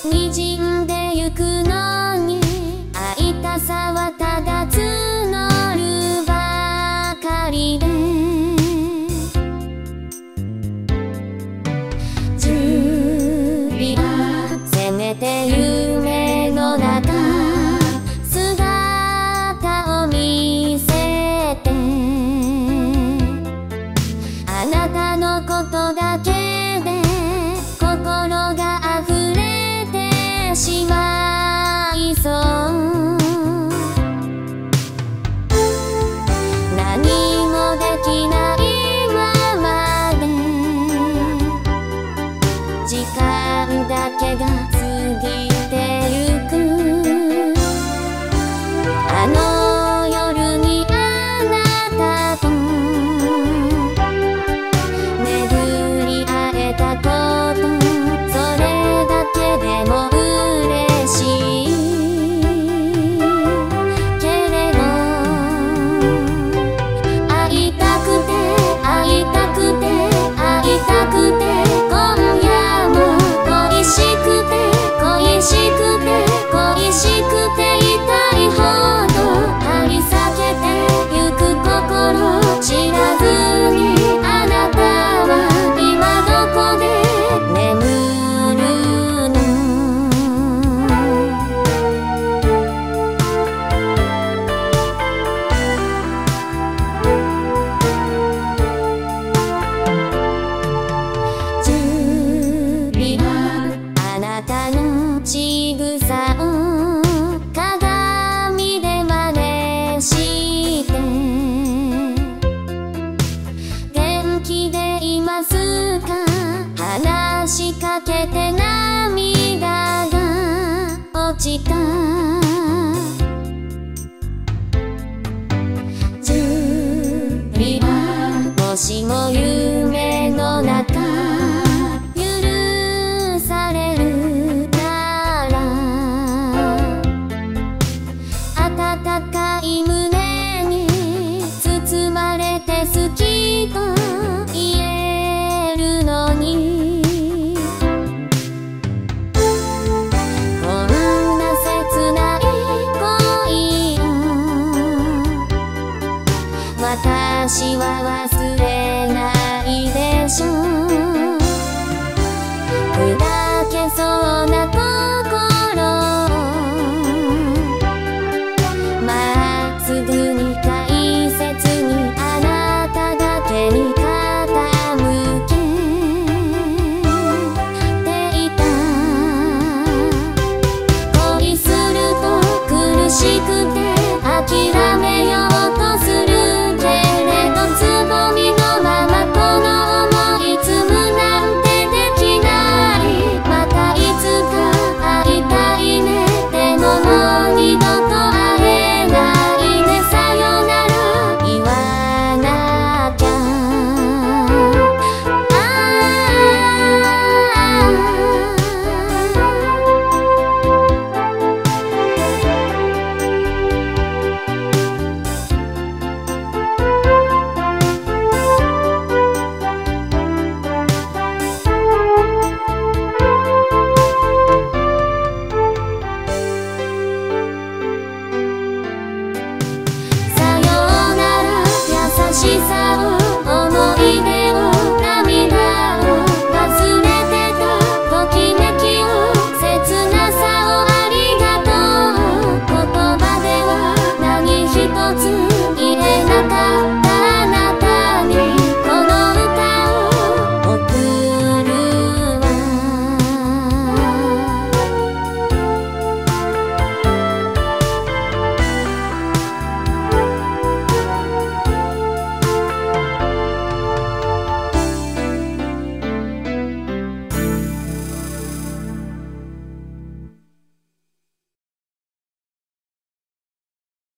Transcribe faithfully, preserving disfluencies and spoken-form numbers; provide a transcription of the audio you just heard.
滲んでゆくのに会いたさはただ募るばかりで、ジュリアせめて夢の中姿を見せて、あなたのことだけで心が溢れてしまいそう。何もできないままで時間だけが過ぎてゆく。あの夜にあなたと巡り会えたこと、それだけでも嬉しいけれど、会いたくて会いたくて会いたくて、今夜も恋しくて恋しくて恋しくていたいほど張り裂けてゆく心、知らずにあなたは今どこで眠るの。ジュリア、あなたの仕草を鏡で真似して元気でいますか話しかけて涙が落ちた。ジュリア、もしも夢の中許されるなら、温かい胸に包まれて好きと言えるのに、こんな切ない恋を私は忘れ